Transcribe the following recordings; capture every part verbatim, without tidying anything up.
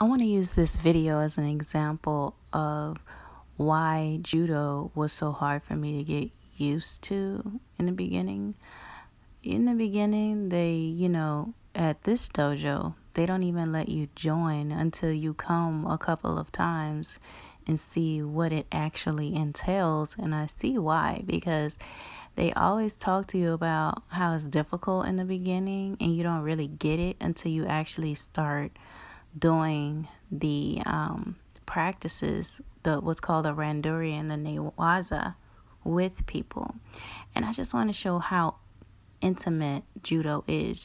I want to use this video as an example of why judo was so hard for me to get used to in the beginning. In the beginning, they, you know, at this dojo, they don't even let you join until you come a couple of times and see what it actually entails. And I see why, because they always talk to you about how it's difficult in the beginning and you don't really get it until you actually start doing the um, practices, the what's called the randori and the newaza with people. And I just want to show how intimate judo is.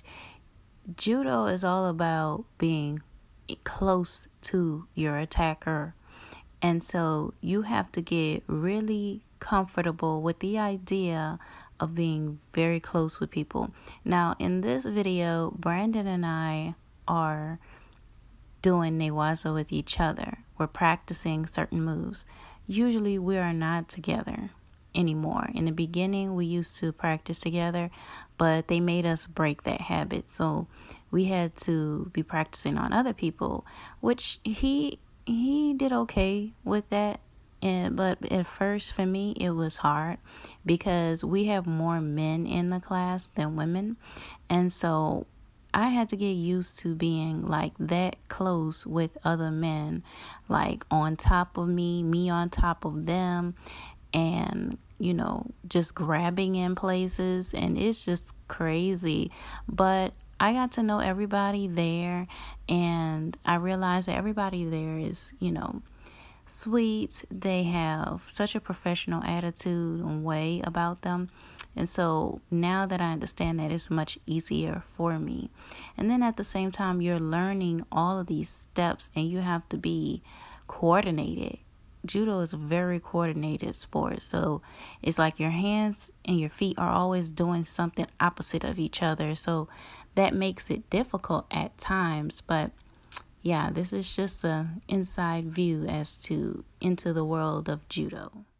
Judo is all about being close to your attacker. And so you have to get really comfortable with the idea of being very close with people. Now, in this video, Brandon and I are doing newaza with each other. We're practicing certain moves. Usually we are not together anymore. In the beginning, we used to practice together, but they made us break that habit. So we had to be practicing on other people, which he he did okay with that. And but at first for me it was hard because we have more men in the class than women, and so I had to get used to being like that close with other men, like on top of me, me on top of them, and you know, just grabbing in places, and it's just crazy. But I got to know everybody there, and I realized that everybody there is, you know, sweet. They have such a professional attitude and way about them. And so now that I understand that, it's much easier for me. And then at the same time, you're learning all of these steps and you have to be coordinated. Judo is a very coordinated sport. So it's like your hands and your feet are always doing something opposite of each other. So that makes it difficult at times. But yeah, this is just an inside view as to into the world of judo.